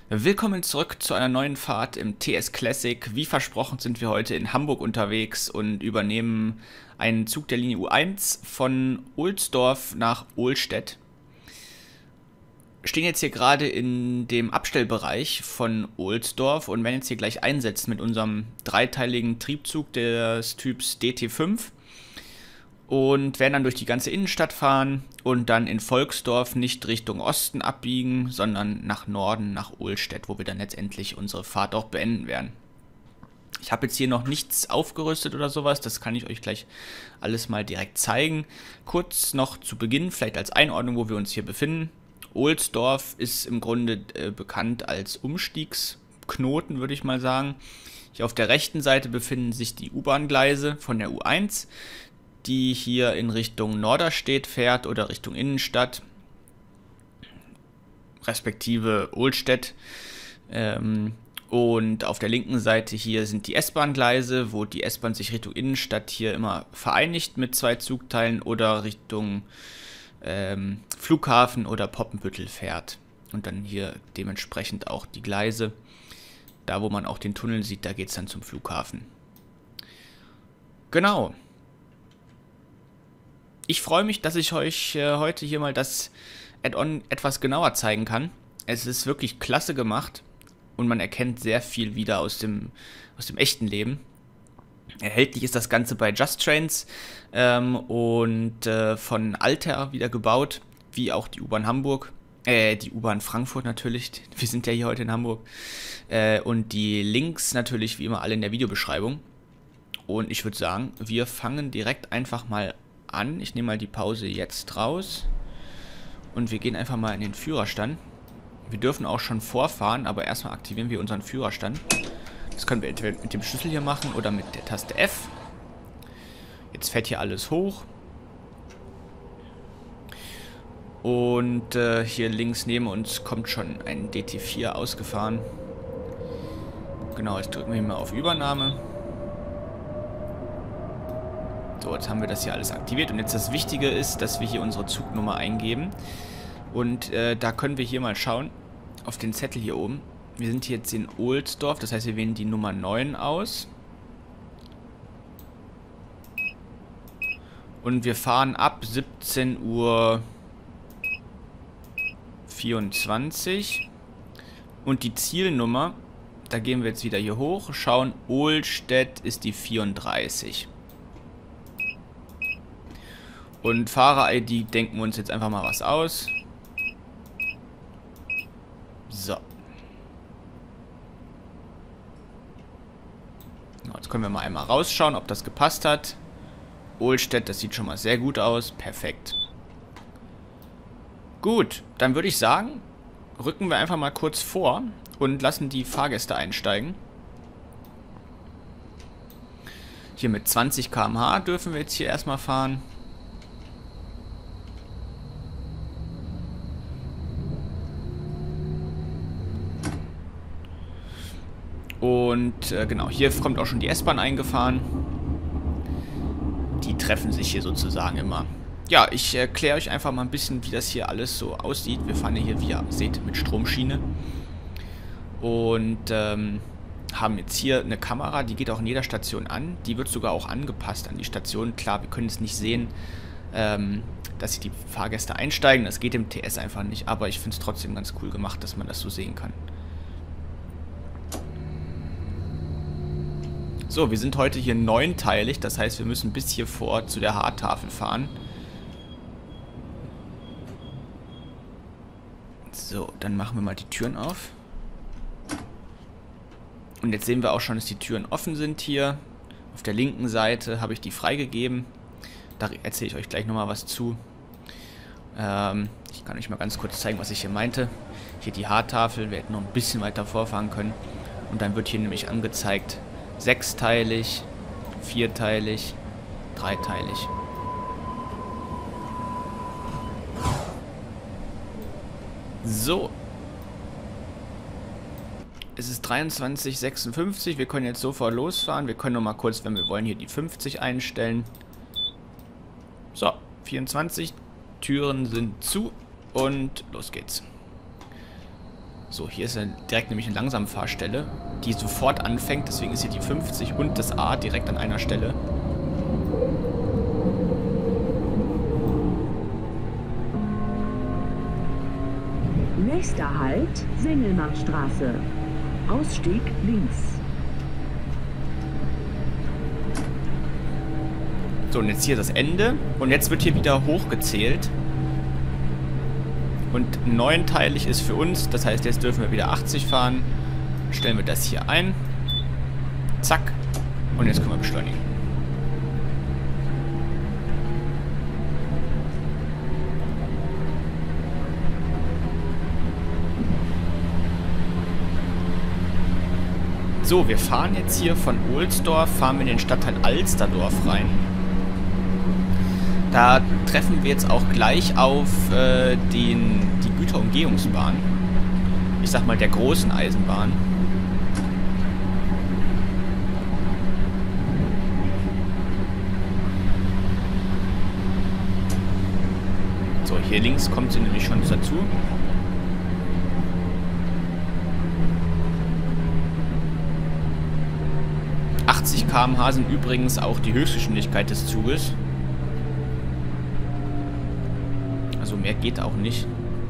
Willkommen zurück zu einer neuen Fahrt im TS Classic. Wie versprochen sind wir heute in Hamburg unterwegs und übernehmen einen Zug der Linie U1 von Ohlsdorf nach Ohlstedt. Wir stehen jetzt hier gerade in dem Abstellbereich von Ohlsdorf und werden jetzt hier gleich einsetzen mit unserem dreiteiligen Triebzug des Typs DT5 und werden dann durch die ganze Innenstadt fahren und dann in Volksdorf nicht Richtung Osten abbiegen, sondern nach Norden, nach Ohlstedt, wo wir dann letztendlich unsere Fahrt auch beenden werden. Ich habe jetzt hier noch nichts aufgerüstet oder sowas, das kann ich euch gleich alles mal direkt zeigen. Kurz noch zu Beginn, vielleicht als Einordnung, wo wir uns hier befinden. Ohlsdorf ist im Grunde bekannt als Umstiegsknoten, würde ich mal sagen. Hier auf der rechten Seite befinden sich die U-Bahn-Gleise von der U1, die hier in Richtung Norderstedt fährt oder Richtung Innenstadt, respektive Ohlstedt. Und auf der linken Seite hier sind die S-Bahn-Gleise, wo die S-Bahn sich Richtung Innenstadt hier immer vereinigt mit zwei Zugteilen oder Richtung Flughafen oder Poppenbüttel fährt. Und dann hier dementsprechend auch die Gleise. Da, wo man auch den Tunnel sieht, da geht es dann zum Flughafen. Genau. Ich freue mich, dass ich euch heute hier mal das Add-on etwas genauer zeigen kann. Es ist wirklich klasse gemacht und man erkennt sehr viel wieder aus dem echten Leben. Erhältlich ist das Ganze bei Just Trains und von Alter wieder gebaut, wie auch die U-Bahn Hamburg. Die U-Bahn Frankfurt natürlich, wir sind ja hier heute in Hamburg. Und die Links natürlich wie immer alle in der Videobeschreibung. Und ich würde sagen, wir fangen direkt einfach mal an. Ich nehme mal die Pause jetzt raus und wir gehen einfach mal in den Führerstand. Wir dürfen auch schon vorfahren, aber erstmal aktivieren wir unseren Führerstand. Das können wir entweder mit dem Schlüssel hier machen oder mit der Taste F. Jetzt fährt hier alles hoch. Und hier links neben uns kommt schon ein DT4 ausgefahren. Genau, jetzt drücken wir hier mal auf Übernahme. So, jetzt haben wir das hier alles aktiviert und jetzt das Wichtige ist, dass wir hier unsere Zugnummer eingeben und da können wir hier mal schauen, auf den Zettel hier oben. Wir sind jetzt in Ohlsdorf, das heißt wir wählen die Nummer 9 aus und wir fahren ab 17:24 Uhr und die Zielnummer, da gehen wir jetzt wieder hier hoch, schauen, Ohlstedt ist die 34. Und Fahrer-ID denken wir uns jetzt einfach mal was aus. So. Jetzt können wir mal einmal rausschauen, ob das gepasst hat. Ohlstedt, das sieht schon mal sehr gut aus. Perfekt. Gut, dann würde ich sagen, rücken wir einfach mal kurz vor und lassen die Fahrgäste einsteigen. Hier mit 20 km/h dürfen wir jetzt hier erstmal fahren. Und genau, hier kommt auch schon die S-Bahn eingefahren. Die treffen sich hier sozusagen immer. Ja, ich erkläre euch einfach mal ein bisschen, wie das hier alles so aussieht. Wir fahren hier, wie ihr seht, mit Stromschiene. Und haben jetzt hier eine Kamera, die geht auch in jeder Station an. Die wird sogar auch angepasst an die Station. Klar, wir können es nicht sehen, dass hier die Fahrgäste einsteigen. Das geht im TS einfach nicht. Aber ich finde es trotzdem ganz cool gemacht, dass man das so sehen kann. So, wir sind heute hier neunteilig, das heißt, wir müssen bis hier vor zu der Haartafel fahren. So, dann machen wir mal die Türen auf. Und jetzt sehen wir auch schon, dass die Türen offen sind hier. Auf der linken Seite habe ich die freigegeben. Da erzähle ich euch gleich nochmal was zu. Ich kann euch mal ganz kurz zeigen, was ich hier meinte. Hier die Haartafel, wir hätten noch ein bisschen weiter vorfahren können. Und dann wird hier nämlich angezeigt, sechsteilig, vierteilig, dreiteilig. So. Es ist 23:56. Wir können jetzt sofort losfahren. Wir können noch mal kurz, wenn wir wollen, hier die 50 einstellen. So, 24. Türen sind zu und los geht's. So, hier ist direkt nämlich eine Langsamfahrstelle, die sofort anfängt. Deswegen ist hier die 50 und das A direkt an einer Stelle. Nächster Halt, Sengelmannstraße. Ausstieg links. So, und jetzt hier das Ende. Und jetzt wird hier wieder hochgezählt. Und neunteilig ist für uns. Das heißt, jetzt dürfen wir wieder 80 fahren. Stellen wir das hier ein. Zack. Und jetzt können wir beschleunigen. So, wir fahren jetzt hier von Ohlsdorf, fahren wir in den Stadtteil Alsterdorf rein. Da treffen wir jetzt auch gleich auf die Güterumgehungsbahn. Ich sag mal der großen Eisenbahn. So, hier links kommt sie nämlich schon dazu. km/h sind übrigens auch die Höchstgeschwindigkeit des Zuges. Also mehr geht auch nicht.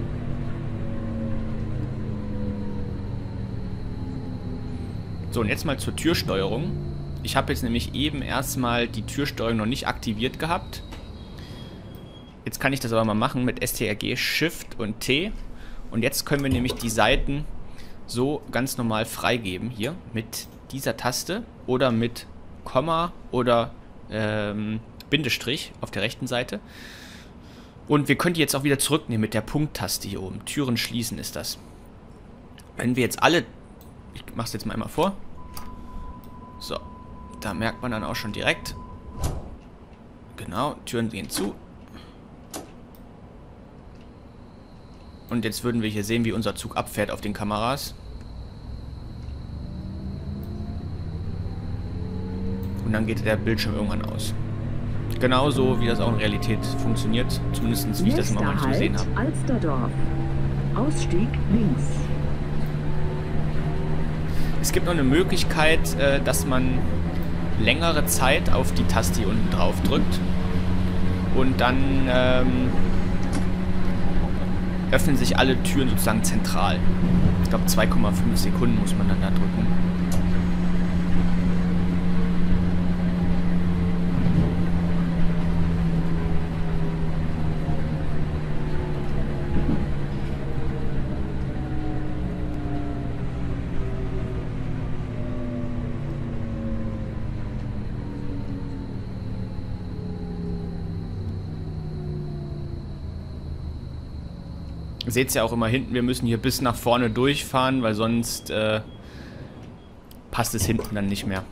So, und jetzt mal zur Türsteuerung. Ich habe jetzt nämlich eben erstmal die Türsteuerung noch nicht aktiviert gehabt. Jetzt kann ich das aber mal machen mit STRG, Shift und T. Und jetzt können wir nämlich die Seiten so ganz normal freigeben. Hier mit dieser Taste oder mit Komma oder Bindestrich auf der rechten Seite. Und wir können die jetzt auch wieder zurücknehmen mit der Punkttaste hier oben. Türen schließen ist das. Wenn wir jetzt alle... Ich mache es jetzt mal einmal vor. So, da merkt man dann auch schon direkt. Genau, Türen gehen zu. Und jetzt würden wir hier sehen, wie unser Zug abfährt auf den Kameras. Und dann geht der Bildschirm irgendwann aus. Genauso wie das auch in Realität funktioniert. Zumindest wie ich das immer mal nicht gesehen habe. Alsterdorf. Ausstieg links. Es gibt noch eine Möglichkeit, dass man längere Zeit auf die Taste hier unten drauf drückt. Und dann öffnen sich alle Türen sozusagen zentral. Ich glaube 2,5 Sekunden muss man dann da drücken. Seht ihr ja auch immer hinten, wir müssen hier bis nach vorne durchfahren, weil sonst passt es hinten dann nicht mehr.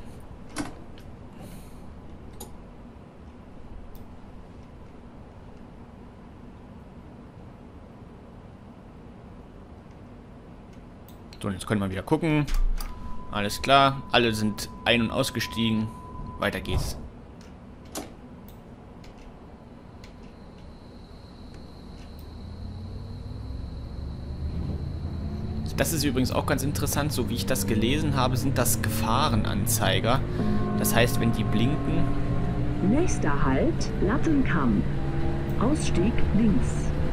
So, jetzt können wir wieder gucken. Alles klar, alle sind ein- und ausgestiegen. Weiter geht's. Das ist übrigens auch ganz interessant, so wie ich das gelesen habe, sind das Gefahrenanzeiger. Das heißt, wenn die blinken... Nächster Halt, Lattenkamp. Ausstieg links.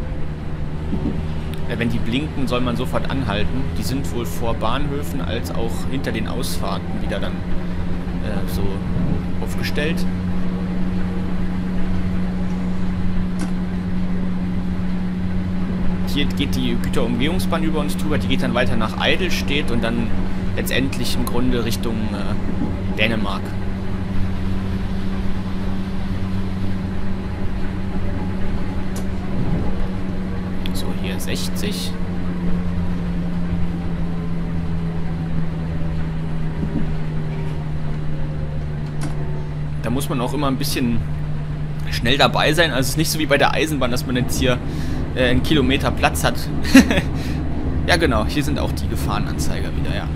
Wenn die blinken, soll man sofort anhalten. Die sind wohl vor Bahnhöfen als auch hinter den Ausfahrten wieder dann so aufgestellt. Hier geht die Güterumgehungsbahn über uns drüber, die geht dann weiter nach Eidelstedt und dann letztendlich im Grunde Richtung Dänemark. So, hier 60. Da muss man auch immer ein bisschen schnell dabei sein. Also es ist nicht so wie bei der Eisenbahn, dass man jetzt hier einen Kilometer Platz hat. Ja genau, hier sind auch die Gefahrenanzeiger wieder, ja.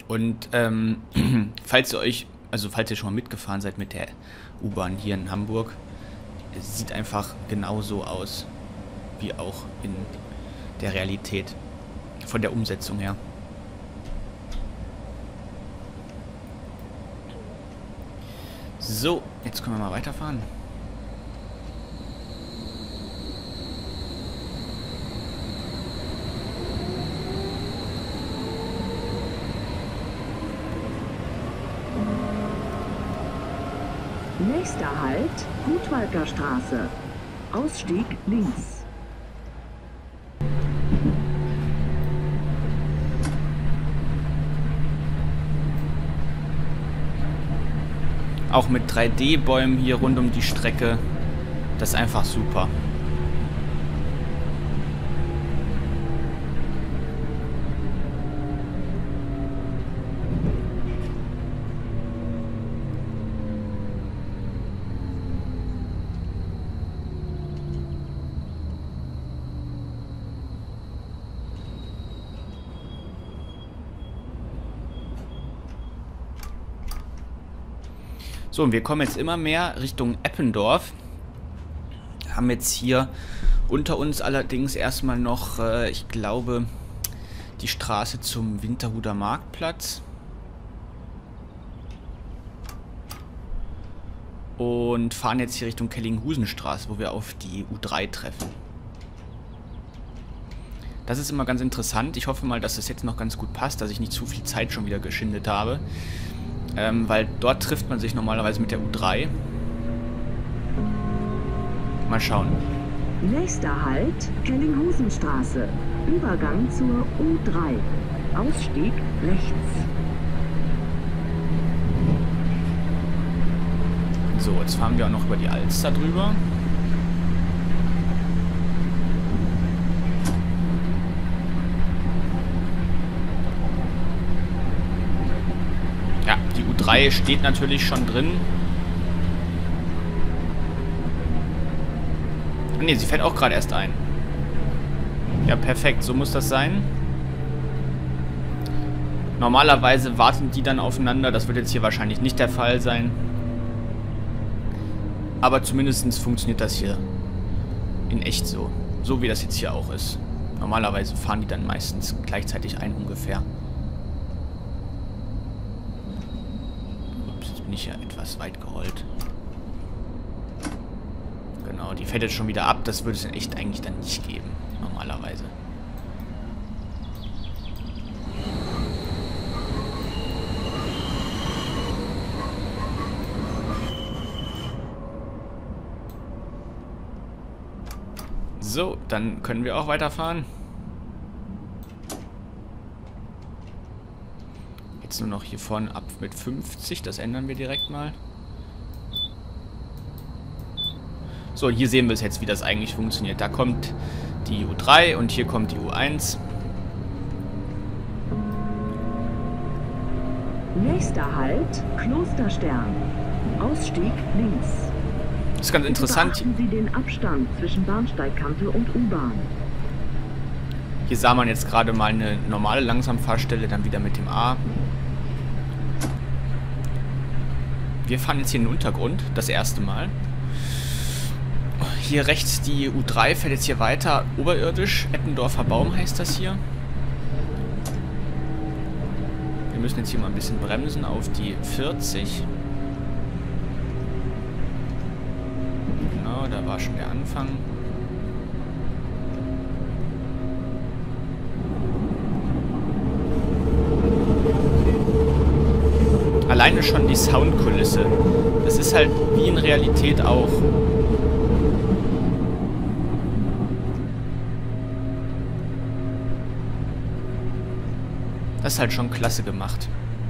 Und falls ihr schon mal mitgefahren seid mit der U-Bahn hier in Hamburg, es sieht einfach genauso aus, wie auch in der Realität, von der Umsetzung her. So, jetzt können wir mal weiterfahren. Nächster Halt, Gutwalker Straße. Ausstieg links. Auch mit 3D-Bäumen hier rund um die Strecke. Das ist einfach super. So, und wir kommen jetzt immer mehr Richtung Eppendorf. Haben jetzt hier unter uns allerdings erstmal noch, ich glaube, die Straße zum Winterhuder Marktplatz. Und fahren jetzt hier Richtung Kellinghusenstraße, wo wir auf die U3 treffen. Das ist immer ganz interessant. Ich hoffe mal, dass das jetzt noch ganz gut passt, dass ich nicht zu viel Zeit schon wieder geschindet habe. Weil dort trifft man sich normalerweise mit der U3. Mal schauen. Nächster Halt, Kellinghusenstraße. Übergang zur U3. Ausstieg rechts. So, jetzt fahren wir auch noch über die Alster drüber. Ja, die U3 steht natürlich schon drin. Ne, sie fährt auch gerade erst ein. Ja, perfekt, so muss das sein. Normalerweise warten die dann aufeinander. Das wird jetzt hier wahrscheinlich nicht der Fall sein. Aber zumindest funktioniert das hier in echt so. So wie das jetzt hier auch ist. Normalerweise fahren die dann meistens gleichzeitig ein ungefähr. Ups, jetzt bin ich ja etwas weit gerollt. Genau, die fährt jetzt schon wieder ab. Das würde es in echt eigentlich dann nicht geben. Normalerweise. So, dann können wir auch weiterfahren. Jetzt nur noch hier vorne ab mit 50. Das ändern wir direkt mal. So, und hier sehen wir es jetzt, wie das eigentlich funktioniert. Da kommt die U3 und hier kommt die U1. Nächster Halt, Klosterstern. Ausstieg links. Das ist ganz interessant. Beachten Sie den Abstand zwischen Bahnsteigkante und U-Bahn. Hier sah man jetzt gerade mal eine normale Langsamfahrstelle, dann wieder mit dem A. Wir fahren jetzt hier in den Untergrund, das erste Mal. Hier rechts die U3 fährt jetzt hier weiter, oberirdisch. Eppendorfer Baum heißt das hier. Wir müssen jetzt hier mal ein bisschen bremsen auf die 40. Genau, da war schon der Anfang. Alleine schon die Soundkulisse. Das ist halt wie in Realität auch. Das ist halt schon klasse gemacht.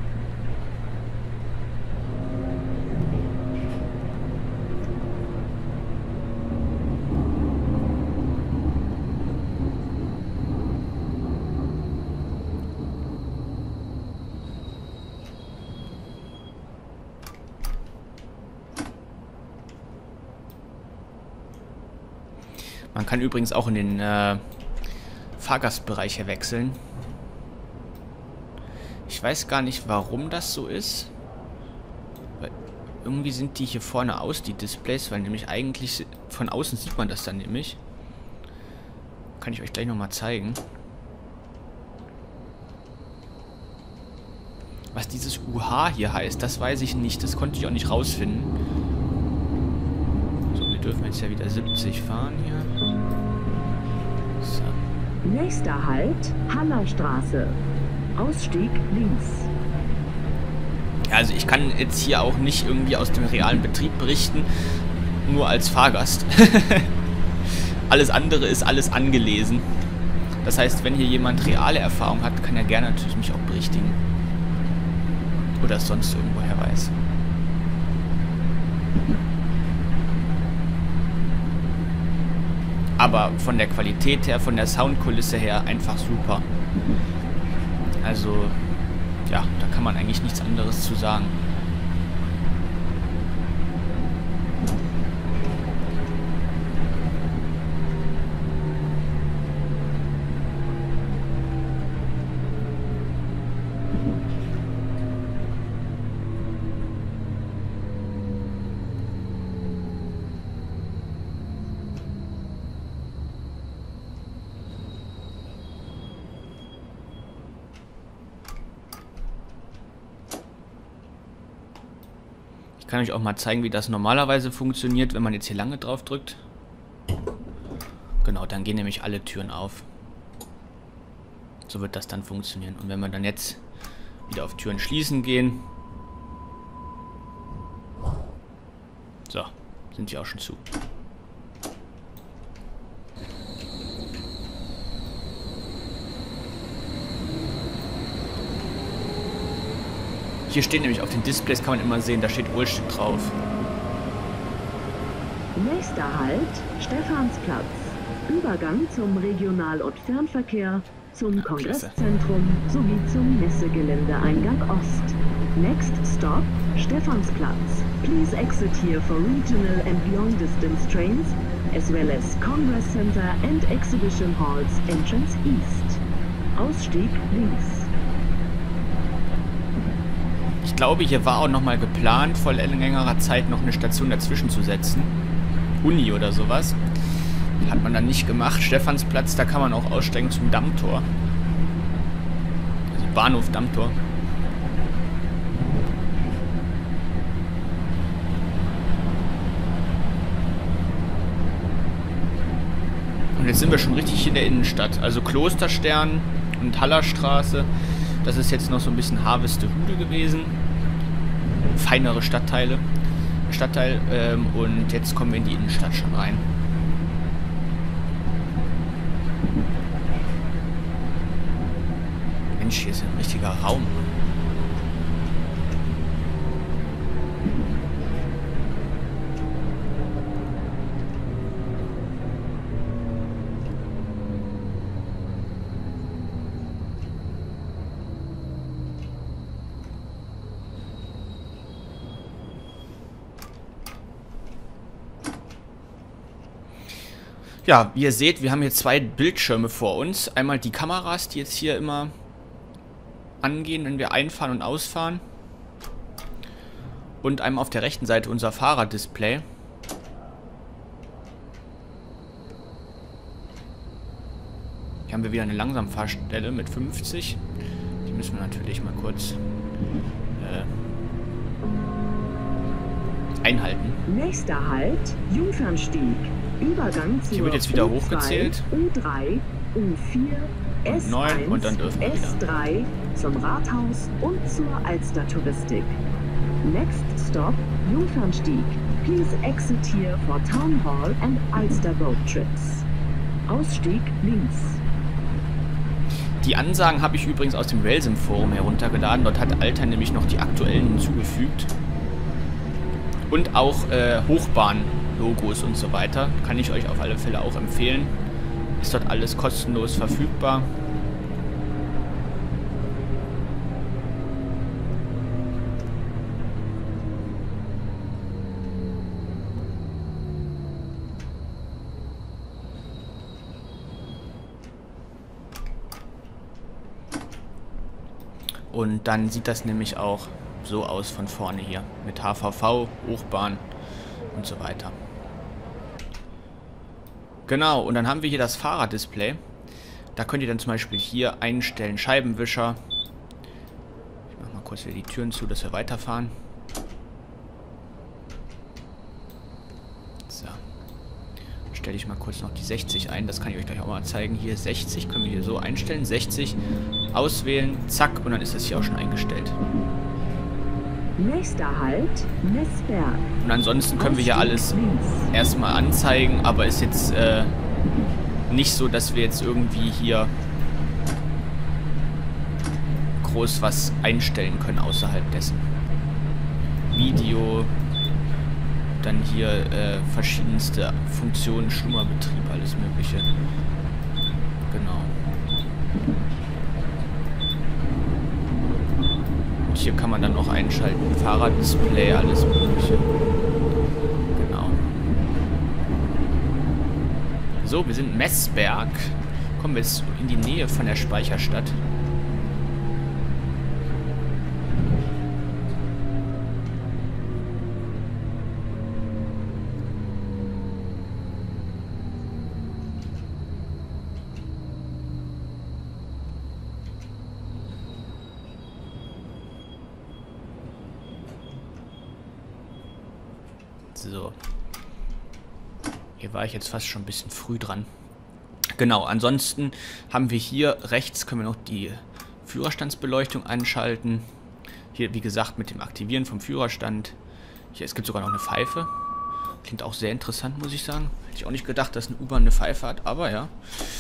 Man kann übrigens auch in den Fahrgastbereich hier wechseln. Ich weiß gar nicht, warum das so ist. Weil irgendwie sind die hier vorne aus, die Displays, weil nämlich eigentlich von außen sieht man das dann nämlich. Kann ich euch gleich nochmal zeigen. Was dieses UH hier heißt, das weiß ich nicht. Das konnte ich auch nicht rausfinden. So, wir dürfen jetzt ja wieder 70 fahren hier. So. Nächster Halt, Hallerstraße. Ausstieg links. Ja, also ich kann jetzt hier auch nicht irgendwie aus dem realen Betrieb berichten, nur als Fahrgast. Alles andere ist alles angelesen. Das heißt, wenn hier jemand reale Erfahrung hat, kann er gerne natürlich mich auch berichtigen. Oder es sonst irgendwoher weiß. Aber von der Qualität her, von der Soundkulisse her einfach super. Also, ja, da kann man eigentlich nichts anderes zu sagen. Ich kann euch auch mal zeigen, wie das normalerweise funktioniert, wenn man jetzt hier lange drauf drückt. Genau, dann gehen nämlich alle Türen auf. So wird das dann funktionieren. Und wenn wir dann jetzt wieder auf Türen schließen gehen. So, sind die auch schon zu. Hier stehen nämlich auf den Displays, kann man immer sehen, da steht Ohlstedt drauf. Nächster Halt, Stephansplatz. Übergang zum Regional- und Fernverkehr, zum Kongresszentrum sowie zum Messegeländeeingang Ost. Next stop, Stephansplatz. Please exit here for regional and long distance trains, as well as Congress Center and Exhibition Halls entrance east. Ausstieg links. Ich glaube, hier war auch nochmal geplant, vor längerer Zeit noch eine Station dazwischen zu setzen. Uni oder sowas. Hat man dann nicht gemacht. Stephansplatz, da kann man auch aussteigen zum Dammtor. Also Bahnhof Dammtor. Und jetzt sind wir schon richtig in der Innenstadt. Also Klosterstern und Hallerstraße. Das ist jetzt noch so ein bisschen Harvestehude gewesen. Feinere Stadtteil. Und jetzt kommen wir in die Innenstadt schon rein. Mensch, hier ist ein richtiger Raum. Ja, wie ihr seht, wir haben hier zwei Bildschirme vor uns. Einmal die Kameras, die jetzt hier immer angehen, wenn wir einfahren und ausfahren. Und einmal auf der rechten Seite unser Fahrerdisplay. Hier haben wir wieder eine Langsamfahrstelle mit 50. Die müssen wir natürlich mal kurz einhalten. Nächster Halt, Jungfernstieg. Übergang zur Hier wird jetzt wieder U2, hochgezählt. U3, U4, Und 9 und dann dürfen wir wieder. S3 zum Rathaus und zur Alster-Touristik. Next stop, Jungfernstieg. Please exit here for Town Hall and Alster Boat Trips. Ausstieg links. Die Ansagen habe ich übrigens aus dem Railsim-Forum heruntergeladen. Dort hat Alter nämlich noch die aktuellen hinzugefügt. Und auch Hochbahn-Logos und so weiter. Kann ich euch auf alle Fälle auch empfehlen. Ist dort alles kostenlos verfügbar. Und dann sieht das nämlich auch so aus von vorne hier. Mit HVV, Hochbahn und so weiter. Genau, und dann haben wir hier das Fahrerdisplay. Da könnt ihr dann zum Beispiel hier einstellen Scheibenwischer. Ich mache mal kurz wieder die Türen zu, dass wir weiterfahren. So. Stelle ich mal kurz noch die 60 ein. Das kann ich euch gleich auch mal zeigen. Hier 60 können wir hier so einstellen. 60 auswählen, zack, und dann ist das hier auch schon eingestellt. Nächster Halt, Messberg. Und ansonsten können wir hier alles erstmal anzeigen, aber ist jetzt nicht so, dass wir jetzt irgendwie hier groß was einstellen können außerhalb dessen. Video, dann hier verschiedenste Funktionen, Schlummerbetrieb, alles mögliche. Genau. Und hier kann man dann auch einschalten, Fahrraddisplay, alles mögliche. Genau. So, wir sind Messberg. Kommen wir jetzt in die Nähe von der Speicherstadt. So. Hier war ich jetzt fast schon ein bisschen früh dran. Genau, ansonsten haben wir hier rechts, können wir noch die Führerstandsbeleuchtung anschalten. Hier, wie gesagt, mit dem Aktivieren vom Führerstand. Hier, es gibt sogar noch eine Pfeife. Klingt auch sehr interessant, muss ich sagen. Hätte ich auch nicht gedacht, dass eine U-Bahn eine Pfeife hat, aber ja.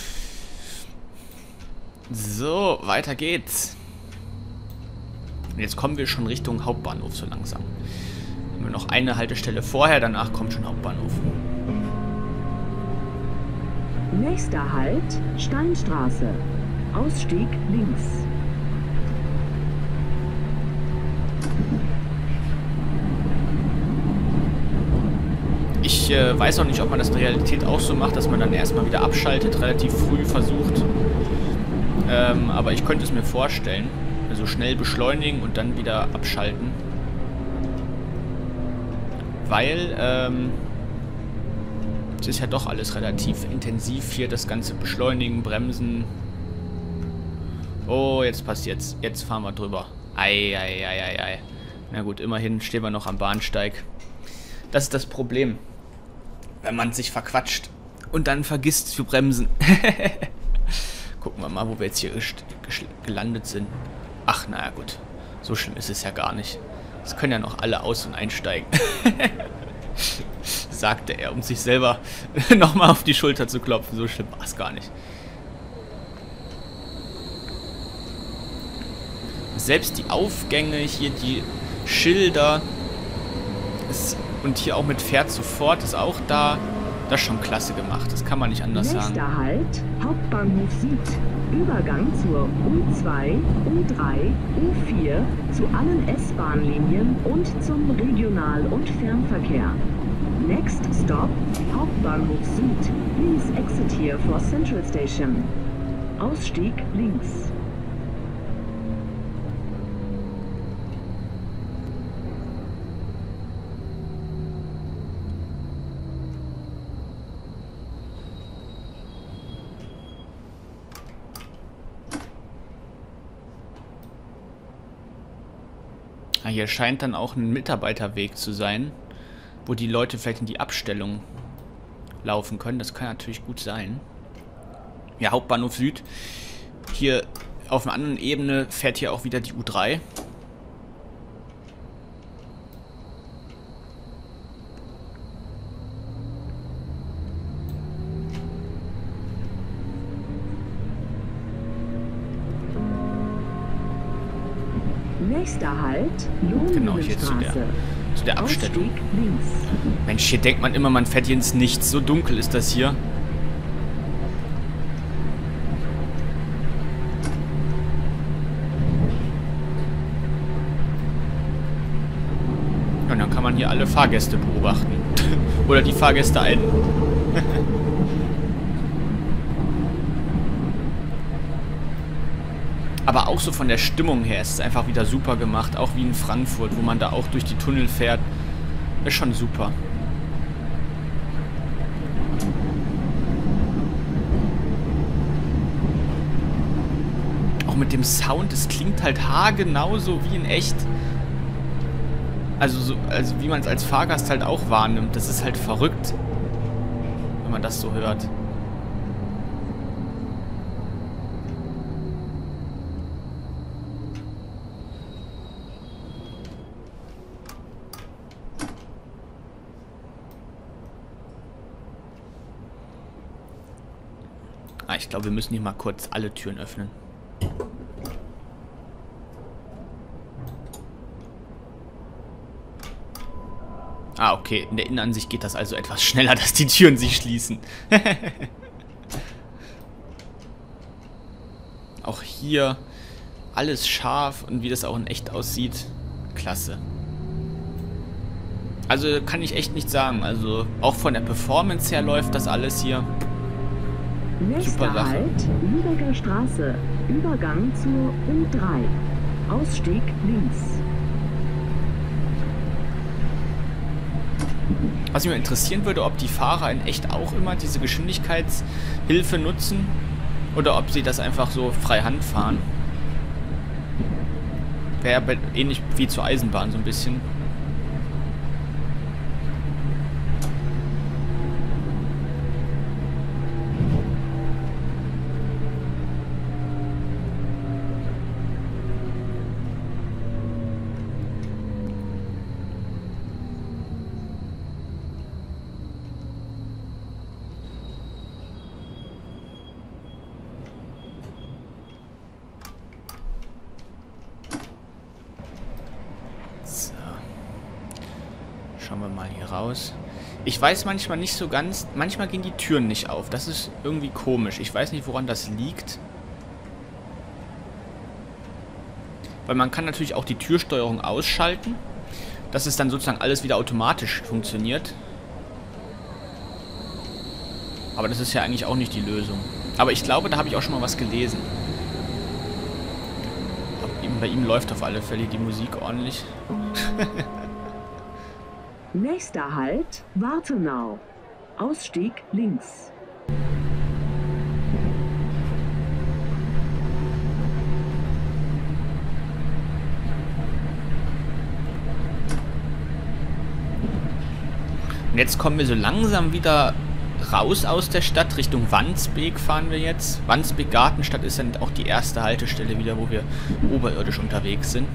So, weiter geht's. Und jetzt kommen wir schon Richtung Hauptbahnhof so langsam. Haben wir noch eine Haltestelle vorher, danach kommt schon Hauptbahnhof. Nächster Halt, Steinstraße. Ausstieg links. Ich weiß auch nicht, ob man das in der Realität auch so macht, dass man dann erstmal wieder abschaltet, relativ früh versucht. Aber ich könnte es mir vorstellen. Also schnell beschleunigen und dann wieder abschalten. Weil, es ist ja doch alles relativ intensiv hier, das ganze Beschleunigen, Bremsen. Oh, jetzt passiert's. Jetzt fahren wir drüber. Ei. Na gut, immerhin stehen wir noch am Bahnsteig. Das ist das Problem, wenn man sich verquatscht und dann vergisst zu bremsen. Gucken wir mal, wo wir jetzt hier gelandet sind. Ach, naja gut. So schlimm ist es ja gar nicht. Es können ja noch alle aus- und einsteigen. Sagte er, um sich selber nochmal auf die Schulter zu klopfen. So schlimm war es gar nicht. Selbst die Aufgänge, hier die Schilder und hier auch mit Fährt sofort ist auch da. Das ist schon klasse gemacht. Das kann man nicht anders sagen. Nächster Halt, Hauptbahnhof Süd. Übergang zur U2, U3, U4, zu allen S-Bahn-Linien und zum Regional- und Fernverkehr. Next stop, Hauptbahnhof Süd. Please exit here for Central Station. Ausstieg links. Hier scheint dann auch ein Mitarbeiterweg zu sein, wo die Leute vielleicht in die Abstellung laufen können. Das kann natürlich gut sein. Ja, Hauptbahnhof Süd. Hier auf einer anderen Ebene fährt hier auch wieder die U3. Nächster Halt, Genau, hier zu der Abstellung. Mensch, hier denkt man immer, man fährt hier ins Nichts. So dunkel ist das hier. Und dann kann man hier alle Fahrgäste beobachten. Oder die Fahrgäste ein. Aber auch so von der Stimmung her ist es einfach wieder super gemacht. Auch wie in Frankfurt, wo man da auch durch die Tunnel fährt. Ist schon super. Auch mit dem Sound, es klingt halt haargenau so wie in echt. Also wie man es als Fahrgast halt auch wahrnimmt. Das ist halt verrückt, wenn man das so hört. Ah, ich glaube, wir müssen hier mal kurz alle Türen öffnen. Ah, okay. In der Innenansicht geht das also etwas schneller, dass die Türen sich schließen. Auch hier alles scharf und wie das auch in echt aussieht. Klasse. Also kann ich echt nicht sagen. Also auch von der Performance her läuft das alles hier. Nächster Halt, Lübecker Straße. Übergang zur U3. Ausstieg links. Was mich mal interessieren würde, ob die Fahrer in echt auch immer diese Geschwindigkeitshilfe nutzen oder ob sie das einfach so frei Hand fahren. Wäre ja ähnlich wie zur Eisenbahn so ein bisschen. Schauen wir mal hier raus. Ich weiß manchmal nicht so ganz... Manchmal gehen die Türen nicht auf. Das ist irgendwie komisch. Ich weiß nicht, woran das liegt. Weil man kann natürlich auch die Türsteuerung ausschalten. Dass es dann sozusagen alles wieder automatisch funktioniert. Aber das ist ja eigentlich auch nicht die Lösung. Aber ich glaube, da habe ich auch schon mal was gelesen. Bei ihm läuft auf alle Fälle die Musik ordentlich. Nächster Halt, Wartenau. Ausstieg links. Und jetzt kommen wir so langsam wieder raus aus der Stadt. Richtung Wandsbek fahren wir jetzt. Wandsbek Gartenstadt ist dann auch die erste Haltestelle wieder, wo wir oberirdisch unterwegs sind.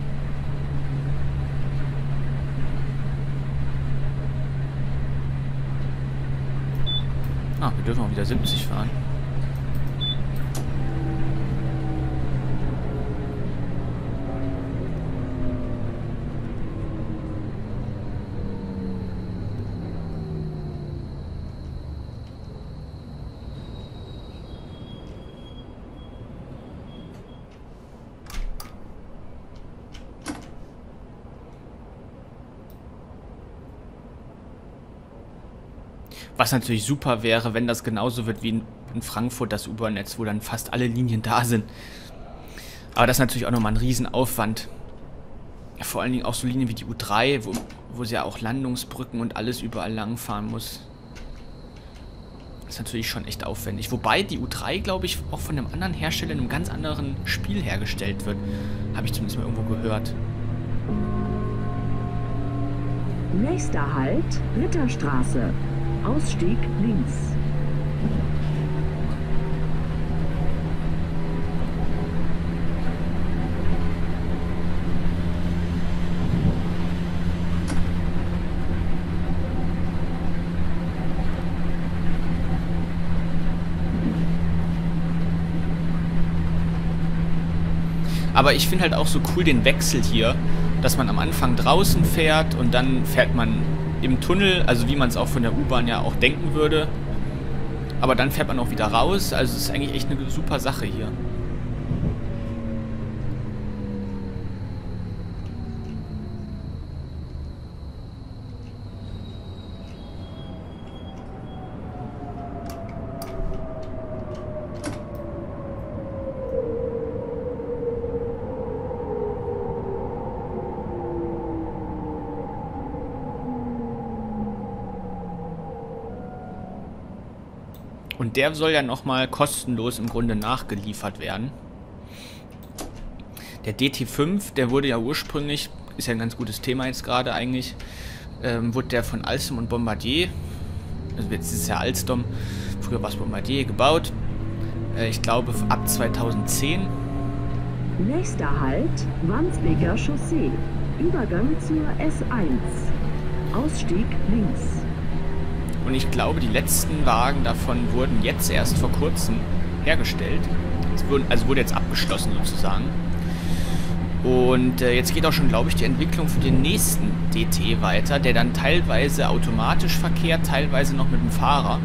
Ah, wir dürfen auch wieder 70 fahren. Was natürlich super wäre, wenn das genauso wird wie in Frankfurt, das U-Bahn-Netz, wo dann fast alle Linien da sind. Aber das ist natürlich auch nochmal ein Riesenaufwand. Vor allen Dingen auch so Linien wie die U3, wo sie ja auch Landungsbrücken und alles überall langfahren muss. Das ist natürlich schon echt aufwendig. Wobei die U3, glaube ich, auch von einem anderen Hersteller in einem ganz anderen Spiel hergestellt wird. Habe ich zumindest mal irgendwo gehört. Nächster Halt, Ritterstraße. Ausstieg links. Aber ich finde halt auch so cool den Wechsel hier, dass man am Anfang draußen fährt und dann fährt man im Tunnel, also wie man es auch von der U-Bahn ja auch denken würde. Aber dann fährt man auch wieder raus, also es ist eigentlich echt eine super Sache hier. Und der soll ja nochmal kostenlos im Grunde nachgeliefert werden. Der DT5, der wurde ja ursprünglich, ist ja ein ganz gutes Thema jetzt gerade eigentlich, wurde der von Alstom und Bombardier, also jetzt ist es ja Alstom, früher war es Bombardier, gebaut. Ich glaube ab 2010. Nächster Halt, Wandsbeker Chaussee. Übergang zur S1. Ausstieg links. Und ich glaube, die letzten Wagen davon wurden jetzt erst vor kurzem hergestellt. Also wurde jetzt abgeschlossen sozusagen. Und jetzt geht auch schon, glaube ich, die Entwicklung für den nächsten DT weiter, der dann teilweise automatisch verkehrt, teilweise noch mit dem Fahrer.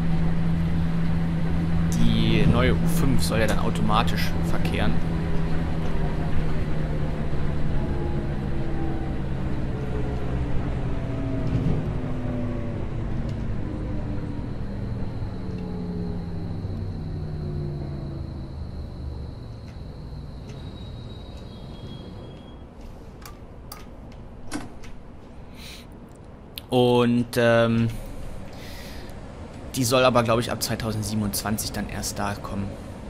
Die neue U5 soll ja dann automatisch verkehren. Und die soll aber, glaube ich, ab 2027 dann erst da kommen.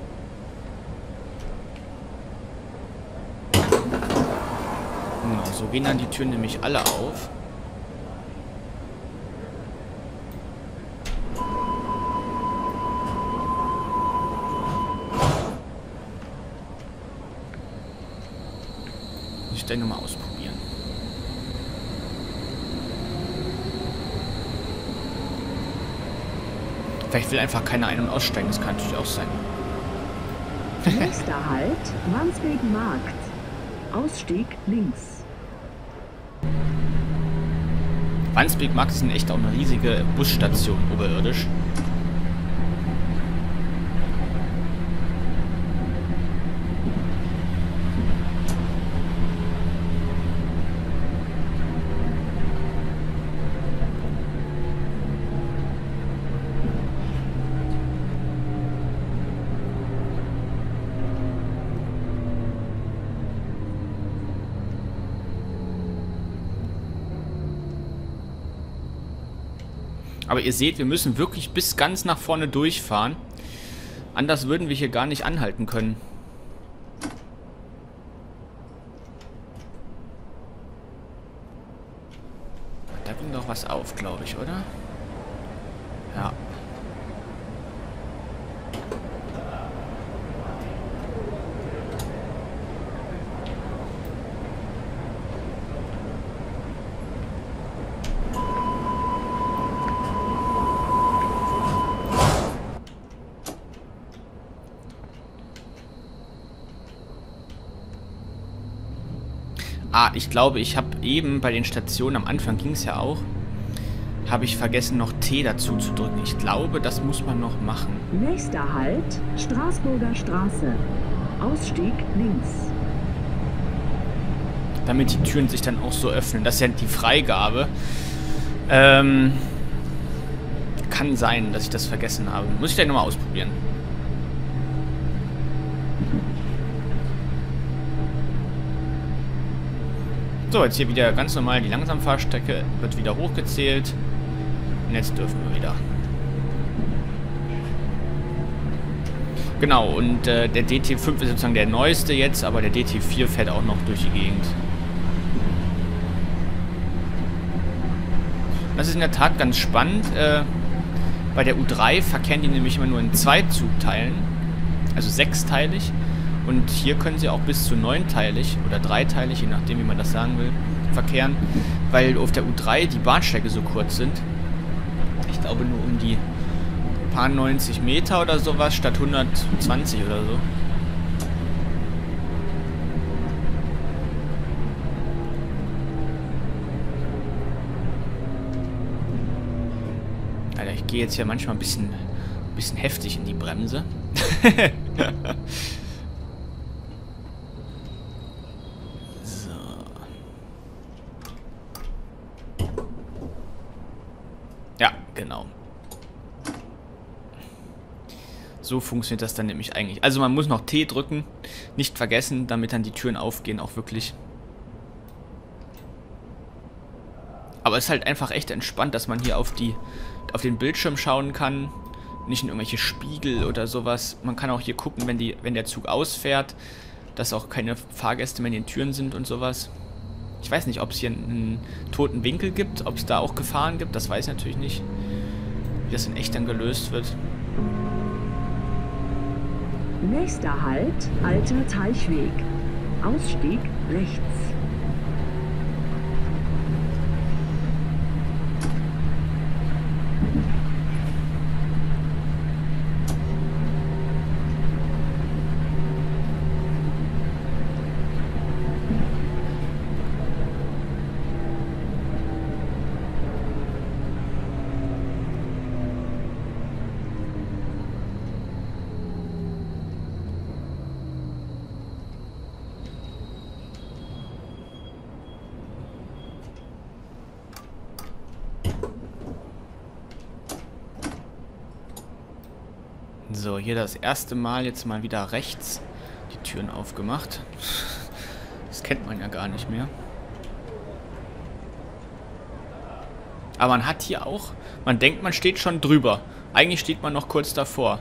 Genau, so gehen dann die Türen nämlich alle auf. Muss ich gleich nochmal ausprobieren. Vielleicht will einfach keiner ein- und aussteigen, das kann natürlich auch sein. Nächster Halt, Wandsbek Markt. Ausstieg links. Wandsbek Markt ist echt auch eine riesige Busstation oberirdisch. Aber ihr seht, wir müssen wirklich bis ganz nach vorne durchfahren. Anders würden wir hier gar nicht anhalten können. Da ging doch was auf, glaube ich, oder? Ja. Ah, ich glaube, ich habe eben bei den Stationen, am Anfang ging es ja auch, habe ich vergessen, noch T dazu zu drücken. Ich glaube, das muss man noch machen. Nächster Halt, Straßburger Straße. Ausstieg links. Damit die Türen sich dann auch so öffnen. Das ist ja die Freigabe. Kann sein, dass ich das vergessen habe. Muss ich gleich nochmal ausprobieren. So, jetzt hier wieder ganz normal die Langsamfahrstrecke, wird wieder hochgezählt. Und jetzt dürfen wir wieder. Genau, und der DT5 ist sozusagen der neueste jetzt, aber der DT4 fährt auch noch durch die Gegend. Das ist in der Tat ganz spannend. Bei der U3 verkehren die nämlich immer nur in 2 Zugteilen, also 6-teilig. Und hier können sie auch bis zu 9-teilig oder 3-teilig, je nachdem, wie man das sagen will, verkehren. Weil auf der U3 die Bahnsteige so kurz sind. Ich glaube nur um die paar 90 Meter oder sowas, statt 120 oder so. Alter, ich gehe jetzt hier manchmal ein bisschen heftig in die Bremse. Ja, genau. So funktioniert das dann nämlich eigentlich. Also man muss noch T drücken, nicht vergessen, damit dann die Türen aufgehen, auch wirklich. Aber es ist halt einfach echt entspannt, dass man hier auf den Bildschirm schauen kann, Nicht in irgendwelche Spiegel oder sowas. Man kann auch hier gucken, wenn der Zug ausfährt, dass auch keine Fahrgäste mehr in den Türen sind und sowas. Ich weiß nicht, ob es hier einen toten Winkel gibt, ob es da auch Gefahren gibt, das weiß ich natürlich nicht. Wie das in echt dann gelöst wird. Nächster Halt, Alter Teichweg. Ausstieg rechts. So, hier das erste Mal jetzt mal wieder rechts die Türen aufgemacht. Das kennt man ja gar nicht mehr. Aber man hat hier auch, man denkt, man steht schon drüber. Eigentlich steht man noch kurz davor.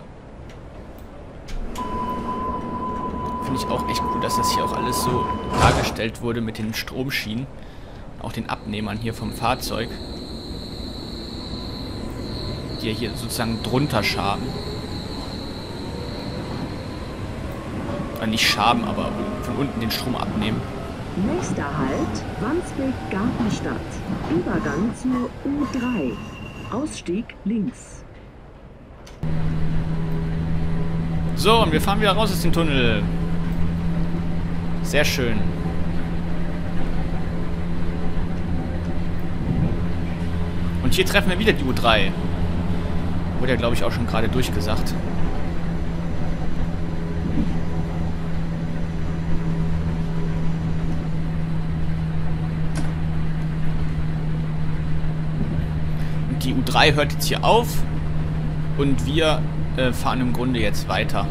Finde ich auch echt gut, dass das hier auch alles so dargestellt wurde mit den Stromschienen. Auch den Abnehmern hier vom Fahrzeug. Die ja hier sozusagen drunter schaben. Nicht schaben, aber von unten den Strom abnehmen. Nächster Halt, Wandsbek-Gartenstadt. Übergang zur U3. Ausstieg links. So, und wir fahren wieder raus aus dem Tunnel. Sehr schön. Und hier treffen wir wieder die U3. Wurde ja, glaube ich, auch schon gerade durchgesagt. Die U3 hört jetzt hier auf und wir fahren im Grunde jetzt weiter.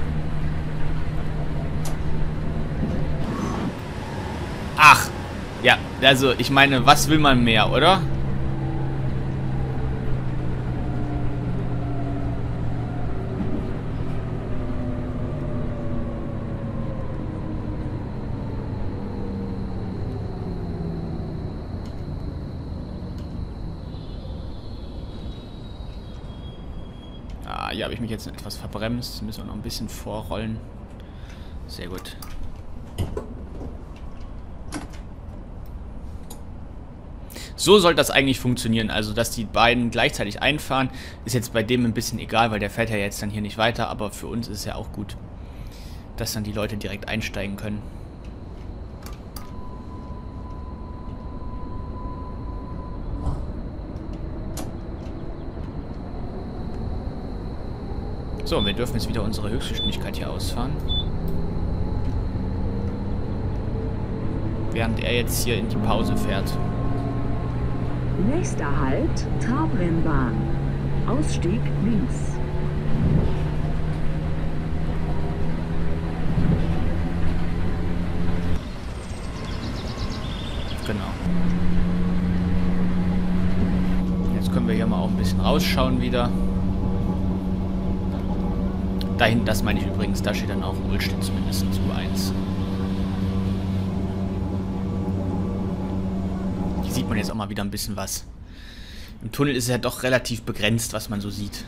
Ach, ja, also ich meine, was will man mehr, oder? Hier habe ich mich jetzt etwas verbremst. Müssen wir noch ein bisschen vorrollen. Sehr gut. So soll das eigentlich funktionieren. Also, dass die beiden gleichzeitig einfahren, ist jetzt bei dem ein bisschen egal, weil der fährt ja jetzt dann hier nicht weiter. Aber für uns ist es ja auch gut, dass dann die Leute direkt einsteigen können. So, wir dürfen jetzt wieder unsere Höchstgeschwindigkeit hier ausfahren. Während er jetzt hier in die Pause fährt. Nächster Halt, Trabrennbahn. Ausstieg links. Genau. Jetzt können wir hier mal auch ein bisschen rausschauen wieder. Da hinten, das meine ich übrigens, da steht dann auch Ohlstedt zumindest zu 1. Hier sieht man jetzt auch mal wieder ein bisschen was. Im Tunnel ist es ja doch relativ begrenzt, was man so sieht.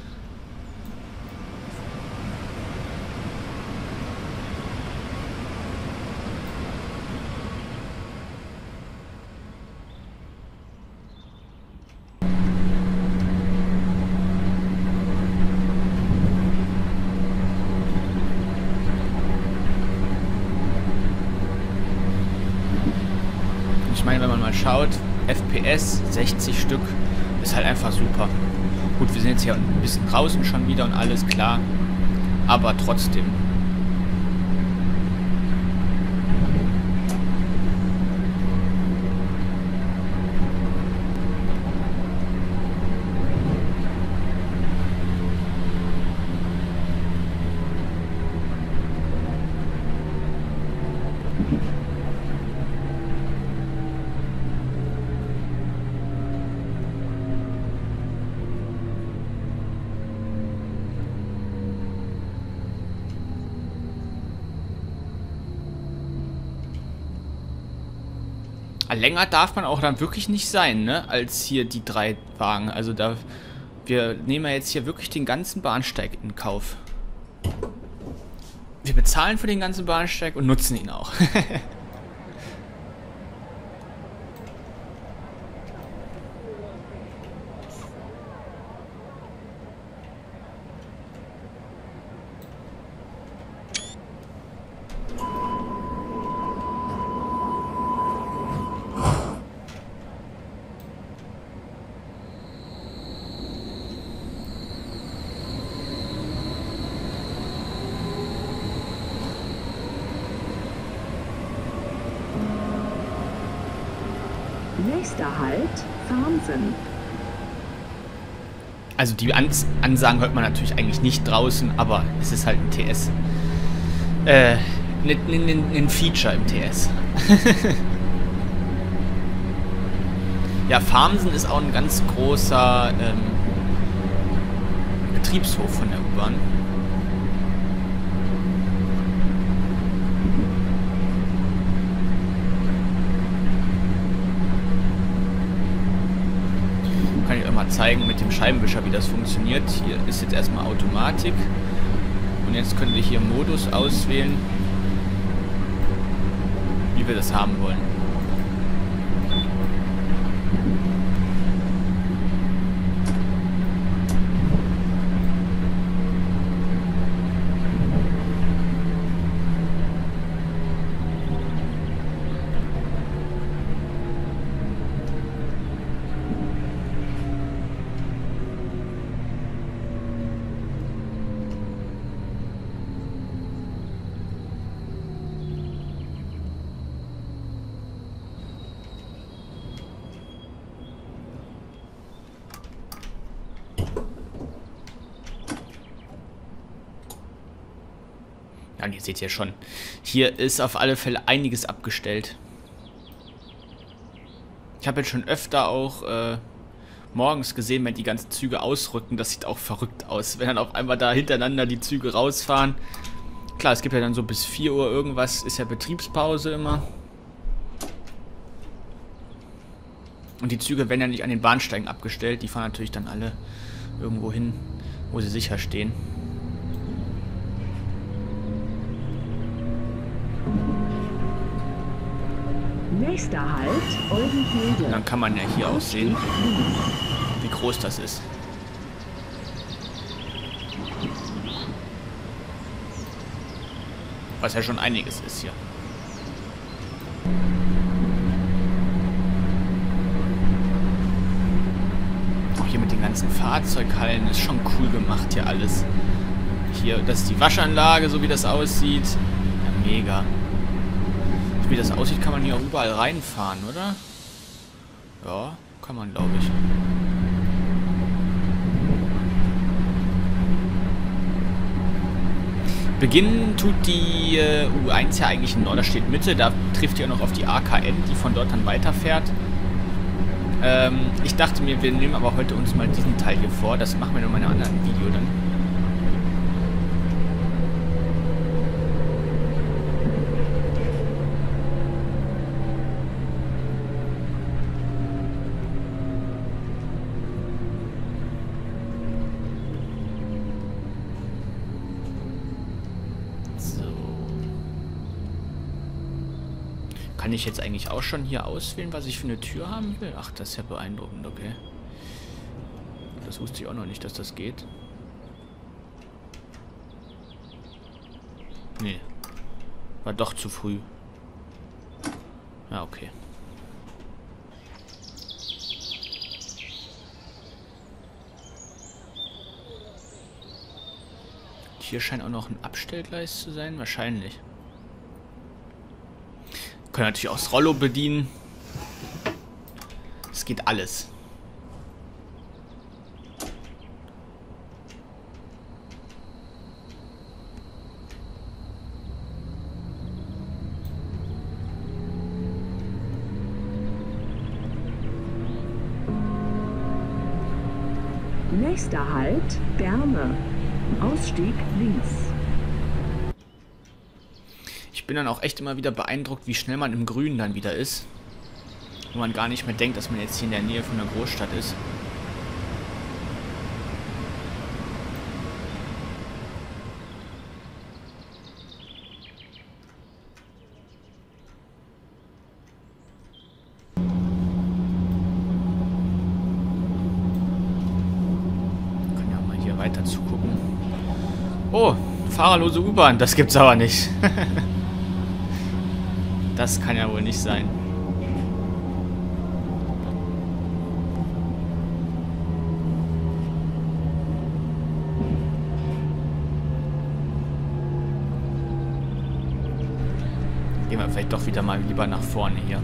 Ich meine, wenn man mal schaut, FPS 60 Stück ist halt einfach super. Gut, wir sind jetzt hier ein bisschen draußen schon wieder und alles klar, aber trotzdem. Länger darf man auch dann wirklich nicht sein, ne? Als hier die 3 Wagen. Also da... Wir nehmen ja jetzt hier wirklich den ganzen Bahnsteig in Kauf. Wir bezahlen für den ganzen Bahnsteig und nutzen ihn auch. Nächster Halt, Farmsen. Also die Ansagen hört man natürlich eigentlich nicht draußen, aber es ist halt ein TS. Ein Feature im TS. Ja, Farmsen ist auch ein ganz großer Betriebshof von der U-Bahn. Kann ich euch mal zeigen mit dem Scheibenwischer, wie das funktioniert. Hier ist jetzt erstmal Automatik. Und jetzt können wir hier Modus auswählen, wie wir das haben wollen. Ja, und ihr seht ja schon, hier ist auf alle Fälle einiges abgestellt. Ich habe jetzt schon öfter auch morgens gesehen, wenn die ganzen Züge ausrücken. Das sieht auch verrückt aus, wenn dann auf einmal da hintereinander die Züge rausfahren. Klar, es gibt ja dann so bis 4 Uhr irgendwas, ist ja Betriebspause immer. Und die Züge werden ja nicht an den Bahnsteigen abgestellt, die fahren natürlich dann alle irgendwo hin, wo sie sicher stehen. Nächster Halt, Oldenhilde. Und dann kann man ja hier auch sehen, wie groß das ist. Was ja schon einiges ist hier. Auch hier mit den ganzen Fahrzeughallen ist schon cool gemacht hier alles. Hier, das ist die Waschanlage, so wie das aussieht. Ja, mega. So wie das aussieht, kann man hier auch überall reinfahren, oder? Ja, kann man, glaube ich. Beginnen tut die U1 ja eigentlich in Norderstedt Mitte. Da trifft ihr noch auf die AKN, die von dort dann weiterfährt. Ich dachte mir, wir nehmen aber heute uns mal diesen Teil hier vor. Das machen wir noch mal in einem anderen Video dann. Kann ich jetzt eigentlich auch schon hier auswählen, was ich für eine Tür haben will? Ach, das ist ja beeindruckend, okay. Das wusste ich auch noch nicht, dass das geht. Nee. War doch zu früh. Ja, okay. Hier scheint auch noch ein Abstellgleis zu sein, wahrscheinlich. Können natürlich auch das Rollo bedienen. Es geht alles. Nächster Halt, Berne. Ausstieg links. Ich bin dann auch echt immer wieder beeindruckt, wie schnell man im Grün dann wieder ist. wo man gar nicht mehr denkt, dass man jetzt hier in der Nähe von einer Großstadt ist. Kann ja mal hier weiter zugucken. Oh, fahrerlose U-Bahn, das gibt's aber nicht. Das kann ja wohl nicht sein. Gehen wir vielleicht doch wieder mal lieber nach vorne hier.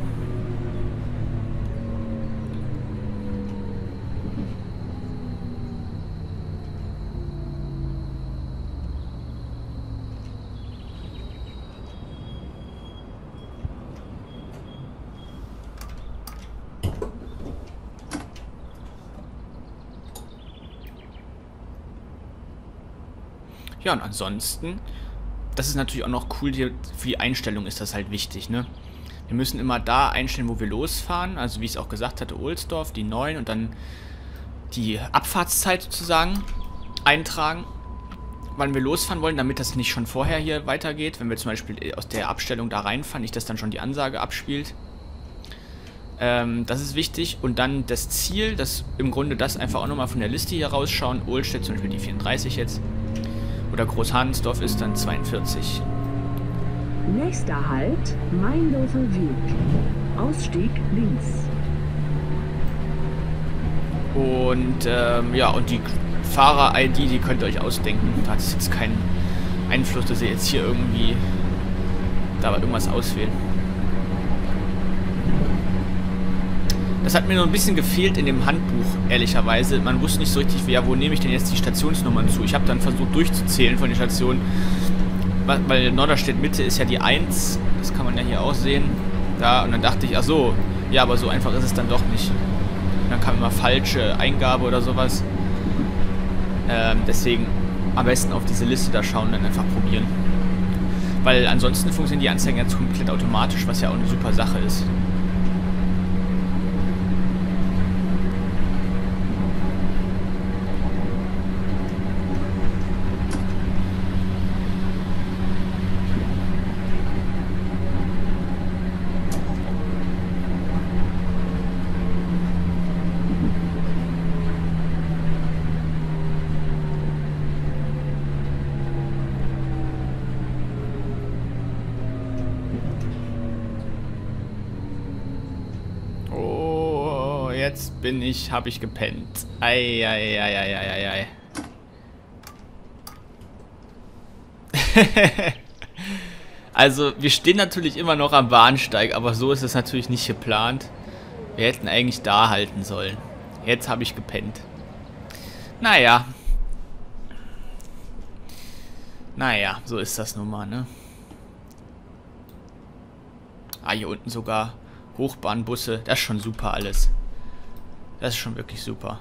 Ja, und ansonsten, das ist natürlich auch noch cool, für die Einstellung ist das halt wichtig, ne? Wir müssen immer da einstellen, wo wir losfahren, also wie ich es auch gesagt hatte, Ohlsdorf, die 9 und dann die Abfahrtszeit sozusagen eintragen, wann wir losfahren wollen, damit das nicht schon vorher hier weitergeht, wenn wir zum Beispiel aus der Abstellung da reinfahren, nicht, dass dann schon die Ansage abspielt. Das ist wichtig. Und dann das Ziel, das im Grunde das einfach auch nochmal von der Liste hier rausschauen. Ohlstedt zum Beispiel die 34 jetzt. Oder Großhansdorf ist dann 42. Nächster Halt, Meindorfer Weg. Ausstieg links. Und ja, und die Fahrer-ID, die könnt ihr euch ausdenken. Da hat es jetzt keinen Einfluss, dass ihr jetzt hier irgendwie da irgendwas auswählen. Das hat mir noch ein bisschen gefehlt in dem Handbuch, ehrlicherweise. Man wusste nicht so richtig, ja, wo nehme ich denn jetzt die Stationsnummern zu? Ich habe dann versucht durchzuzählen von den Stationen, weil Norderstedt Mitte ist ja die 1, das kann man ja hier auch sehen. Da, und dann dachte ich, ach so, ja, aber so einfach ist es dann doch nicht. Und dann kam immer falsche Eingabe oder sowas. Deswegen am besten auf diese Liste da schauen und dann einfach probieren. Weil ansonsten funktionieren die Anzeigen jetzt komplett automatisch, was ja auch eine super Sache ist. Jetzt habe ich gepennt. Ei. Also, wir stehen natürlich immer noch am Bahnsteig, aber so ist es natürlich nicht geplant. Wir hätten eigentlich da halten sollen. Jetzt habe ich gepennt. Naja, so ist das nun mal, ne? Ah, hier unten sogar Hochbahnbusse. Das ist schon super alles. Das ist schon wirklich super.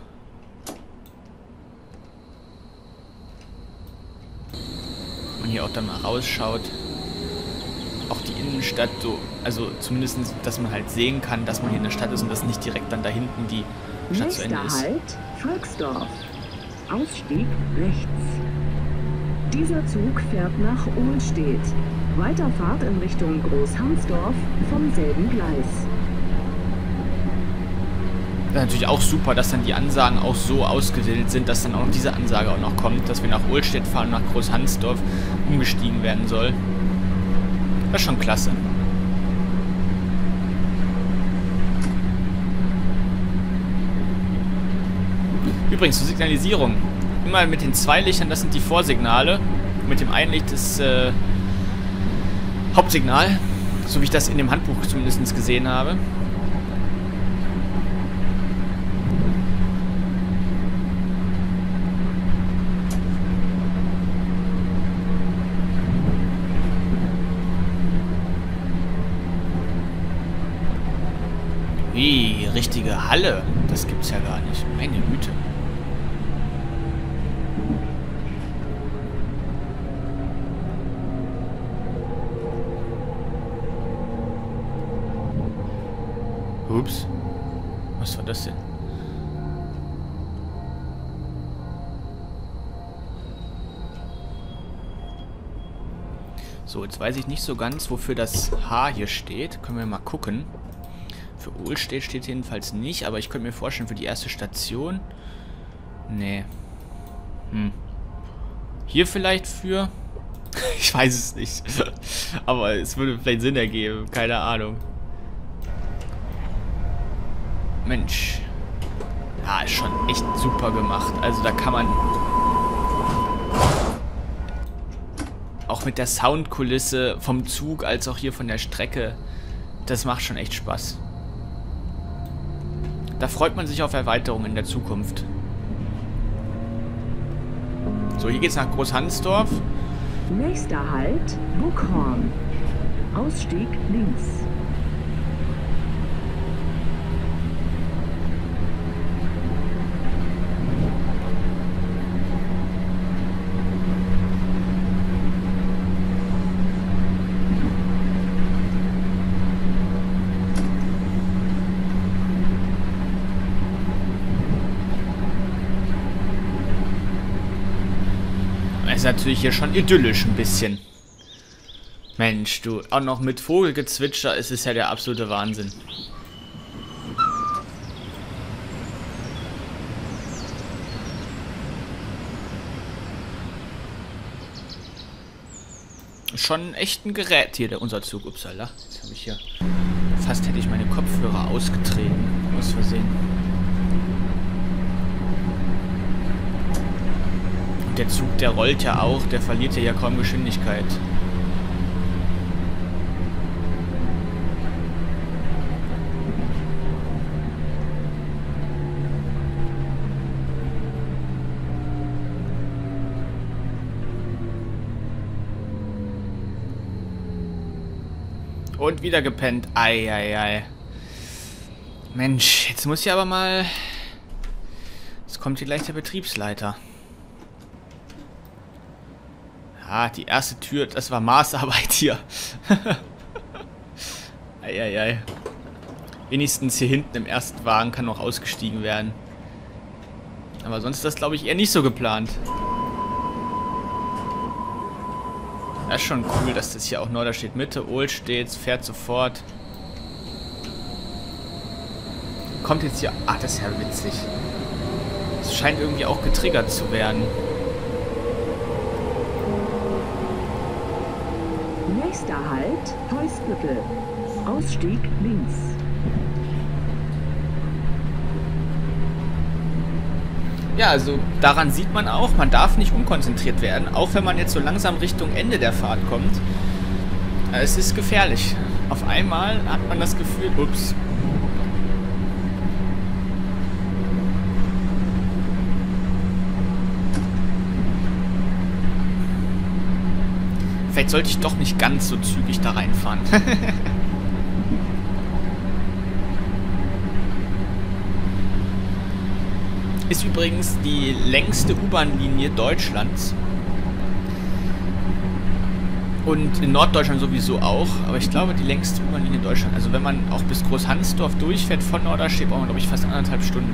Wenn man hier auch dann mal rausschaut. Auch die Innenstadt so, also zumindest, dass man halt sehen kann, dass man hier in der Stadt ist und dass nicht direkt dann da hinten die Stadt zu Ende ist. Nächster Halt, Volksdorf. Ausstieg rechts. Dieser Zug fährt nach Ohlstedt. Weiterfahrt in Richtung Großhansdorf vom selben Gleis. Das ist natürlich auch super, dass dann die Ansagen auch so ausgewählt sind, dass dann auch noch diese Ansage auch noch kommt, dass wir nach Ohlstedt fahren und nach Großhansdorf umgestiegen werden soll. Das ist schon klasse. Übrigens zur Signalisierung. Immer mit den 2 Lichtern, das sind die Vorsignale. Mit dem einen Licht ist Hauptsignal, so wie ich das in dem Handbuch zumindest gesehen habe. Wie, richtige Halle? Das gibt's ja gar nicht. Meine Güte. Ups. Was war das denn? So, jetzt weiß ich nicht so ganz, wofür das H hier steht. Können wir mal gucken. Für Ohlstedt steht jedenfalls nicht, aber ich könnte mir vorstellen, für die erste Station. Nee. Hier vielleicht für... Ich weiß es nicht. Aber es würde vielleicht Sinn ergeben. Keine Ahnung. Mensch. Ja, ist schon echt super gemacht. Also da kann man... Auch mit der Soundkulisse vom Zug als auch hier von der Strecke. Das macht schon echt Spaß. Da freut man sich auf Erweiterungen in der Zukunft. So, hier geht's nach Großhansdorf. Nächster Halt, Buckhorn. Ausstieg links. Ist natürlich hier schon idyllisch ein bisschen. Mensch, du, auch noch mit Vogelgezwitscher, es ist ja der absolute Wahnsinn. Schon echt ein Gerät hier, unser Zug. Upsala, jetzt habe ich hier... Fast hätte ich meine Kopfhörer ausgetreten, aus Versehen. Der Zug, der rollt ja auch, der verliert ja kaum Geschwindigkeit. Und wieder gepennt. Eieiei. Mensch, jetzt muss ich aber mal... Jetzt kommt hier gleich der Betriebsleiter. Ah, die erste Tür, das war Maßarbeit hier. Eieiei. Wenigstens hier hinten im ersten Wagen kann noch ausgestiegen werden. Aber sonst ist das, glaube ich, eher nicht so geplant. Das ist schon cool, dass das hier auch Norderstedt Mitte, Ohlstedt, fährt sofort. Kommt jetzt hier... Ach, das ist ja witzig. Es scheint irgendwie auch getriggert zu werden. Nächster Halt, Heusbüttel. Ausstieg links. Ja, also daran sieht man auch, man darf nicht unkonzentriert werden, auch wenn man jetzt so langsam Richtung Ende der Fahrt kommt. Es ist gefährlich. Auf einmal hat man das Gefühl, ups. Vielleicht sollte ich doch nicht ganz so zügig da reinfahren. Ist übrigens die längste U-Bahn-Linie Deutschlands. Und in Norddeutschland sowieso auch. Aber ich glaube, die längste U-Bahn-Linie Deutschlands. Also wenn man auch bis Großhansdorf durchfährt von Norderstedt, braucht man, glaube ich, fast 1,5 Stunden.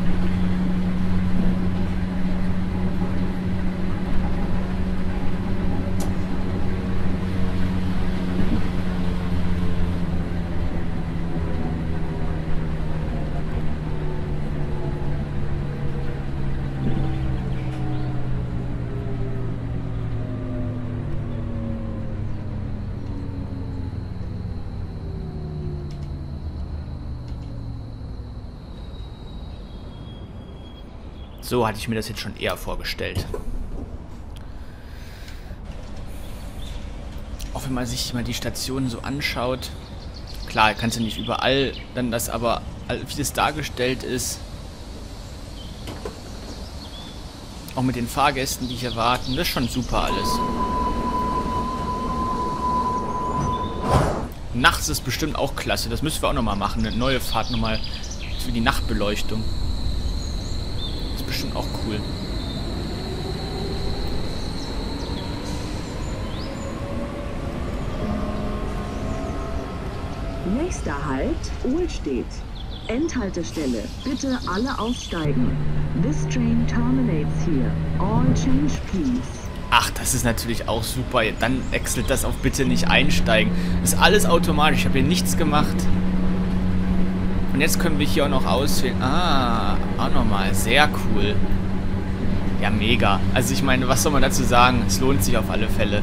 So hatte ich mir das jetzt schon eher vorgestellt. Auch wenn man sich mal die Stationen so anschaut. Klar, kannst du nicht überall dann das, aber wie das dargestellt ist. Auch mit den Fahrgästen, die hier warten, das ist schon super alles. Nachts ist bestimmt auch klasse. Das müssen wir auch nochmal machen. Eine neue Fahrt nochmal für die Nachtbeleuchtung. Bestimmt auch cool. Nächster Halt, Ohlstedt. Endhaltestelle. Bitte alle aussteigen. This train terminates here. All change, please. Ach, das ist natürlich auch super. Dann wechselt das auf bitte nicht einsteigen. Das ist alles automatisch. Ich habe hier nichts gemacht. Und jetzt können wir hier auch noch auswählen. Ah, auch nochmal. Sehr cool. Ja, mega. Also ich meine, was soll man dazu sagen? Es lohnt sich auf alle Fälle.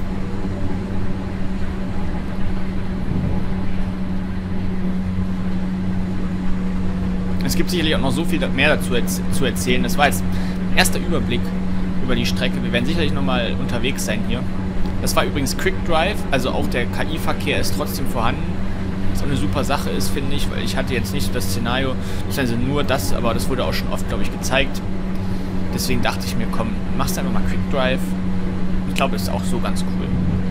Es gibt sicherlich auch noch so viel mehr dazu zu erzählen. Das war jetzt ein erster Überblick über die Strecke. Wir werden sicherlich nochmal unterwegs sein hier. Das war übrigens Quick Drive, also auch der KI-Verkehr ist trotzdem vorhanden. Was auch eine super Sache ist, finde ich, weil ich hatte jetzt nicht das Szenario, also nur das, aber das wurde auch schon oft, glaube ich, gezeigt. Deswegen dachte ich mir, komm, machst einfach mal Quick Drive. Ich glaube, das ist auch so ganz cool.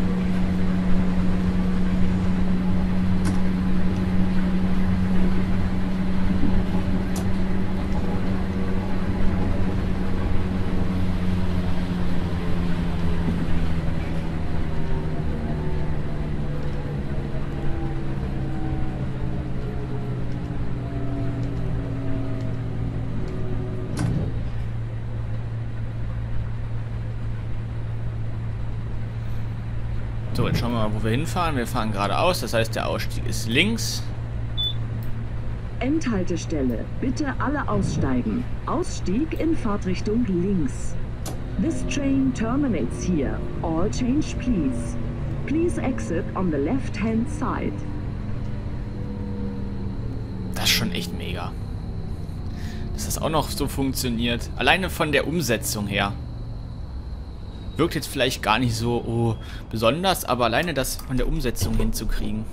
So, jetzt schauen wir mal, wo wir hinfahren. Wir fahren geradeaus, das heißt, der Ausstieg ist links. Endhaltestelle. Bitte alle aussteigen. Ausstieg in Fahrtrichtung links. This train terminates here. All change, please. Please exit on the left-hand side. Das ist schon echt mega. Dass das auch noch so funktioniert. Alleine von der Umsetzung her. Wirkt jetzt vielleicht gar nicht so besonders, aber alleine das von der Umsetzung hinzukriegen.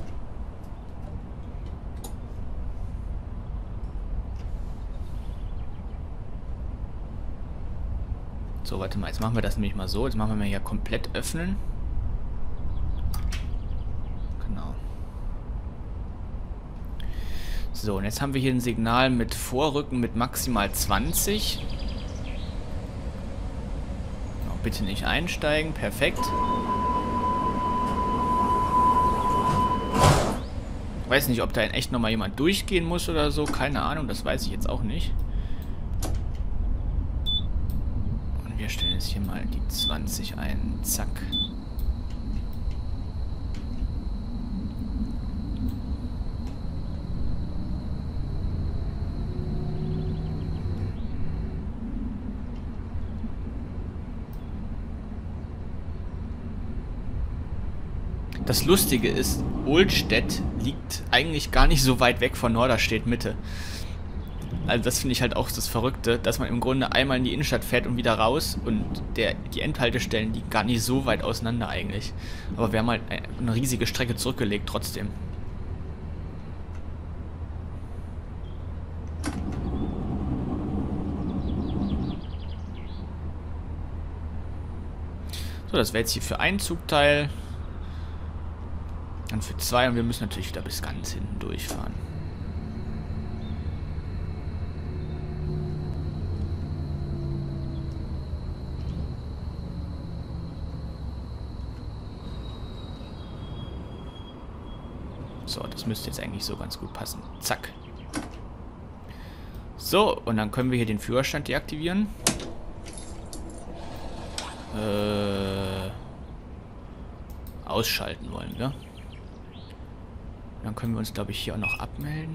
So, warte mal, jetzt machen wir das nämlich mal so. Jetzt machen wir mal hier komplett öffnen. Genau. So, und jetzt haben wir hier ein Signal mit Vorrücken mit maximal 20. Bitte nicht einsteigen. Perfekt. Ich weiß nicht, ob da in echt nochmal jemand durchgehen muss oder so. Keine Ahnung, das weiß ich jetzt auch nicht. Und wir stellen jetzt hier mal die 20 ein. Zack. Das Lustige ist, Ohlstedt liegt eigentlich gar nicht so weit weg von Norderstedt Mitte. Also das finde ich halt auch das Verrückte, dass man im Grunde einmal in die Innenstadt fährt und wieder raus und die Endhaltestellen liegen gar nicht so weit auseinander eigentlich. Aber wir haben halt eine riesige Strecke zurückgelegt trotzdem. So, das wäre jetzt hier für einen Zugteil. Dann für 2 und wir müssen natürlich wieder bis ganz hinten durchfahren. So, das müsste jetzt eigentlich so ganz gut passen. Zack. So, und dann können wir hier den Führerstand deaktivieren. Ausschalten wollen wir. Dann können wir uns, glaube ich, hier auch noch abmelden.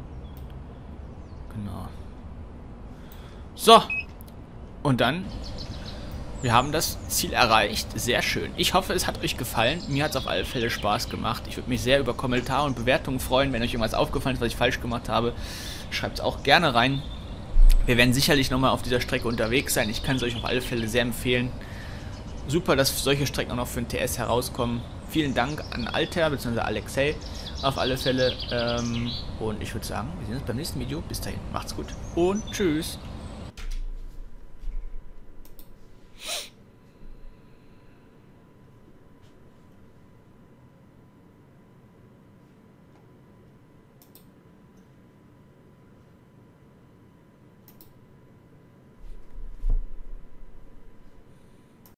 Genau. So. Und dann, wir haben das Ziel erreicht. Sehr schön. Ich hoffe, es hat euch gefallen. Mir hat es auf alle Fälle Spaß gemacht. Ich würde mich sehr über Kommentare und Bewertungen freuen. Wenn euch irgendwas aufgefallen ist, was ich falsch gemacht habe, schreibt es auch gerne rein. Wir werden sicherlich nochmal auf dieser Strecke unterwegs sein. Ich kann es euch auf alle Fälle sehr empfehlen. Super, dass solche Strecken auch noch für den TS herauskommen. Vielen Dank an Alter bzw. Alexei auf alle Fälle. Und ich würde sagen, wir sehen uns beim nächsten Video. Bis dahin, macht's gut und tschüss.